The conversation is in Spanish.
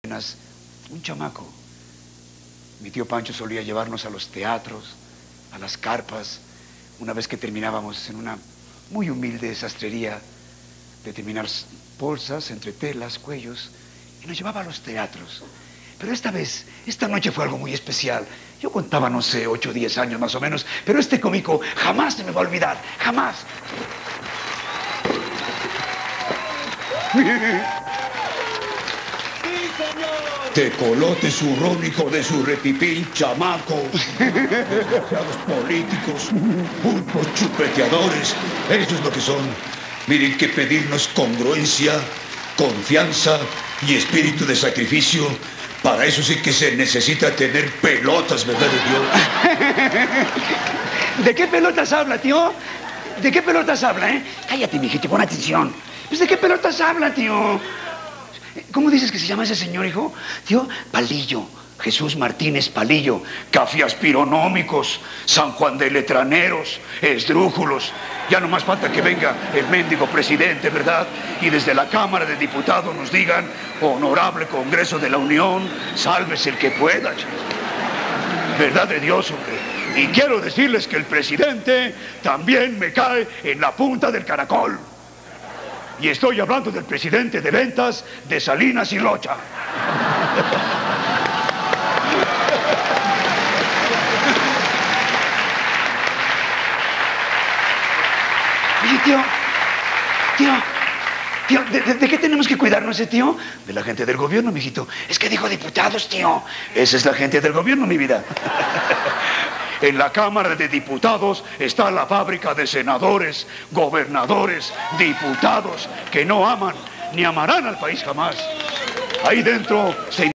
Un chamaco. Mi tío Pancho solía llevarnos a los teatros, a las carpas, una vez que terminábamos en una muy humilde sastrería de terminar bolsas entre telas, cuellos, y nos llevaba a los teatros. Pero esta noche fue algo muy especial. Yo contaba, no sé, 8 o 10 años más o menos, pero este cómico jamás se me va a olvidar, jamás. Tecolote zurrónico de su repipín chamaco. Desgraciados políticos, pulpos chupeteadores, eso es lo que son. Miren que pedirnos congruencia, confianza y espíritu de sacrificio. Para eso sí que se necesita tener pelotas, ¿verdad de Dios? ¿De qué pelotas habla, tío? ¿De qué pelotas habla, eh? Cállate, mijito, pon atención. Pues, ¿de qué pelotas habla, tío? ¿Cómo dices que se llama ese señor, hijo? Tío, Palillo. Jesús Martínez Palillo. Cafiaspironómicos. San Juan de Letraneros. Esdrújulos. Ya no más falta que venga el mendigo presidente, ¿verdad? Y desde la Cámara de Diputados nos digan: honorable Congreso de la Unión, sálvese el que pueda. ¿Verdad de Dios, hombre? Y quiero decirles que el presidente también me cae en la punta del caracol. Y estoy hablando del presidente de ventas de Salinas y Rocha. Oye, tío, ¿de qué tenemos que cuidarnos, tío? De la gente del gobierno, mijito. Es que dijo diputados, tío. Esa es la gente del gobierno, mi vida. En la Cámara de Diputados está la fábrica de senadores, gobernadores, diputados que no aman ni amarán al país jamás. Ahí dentro se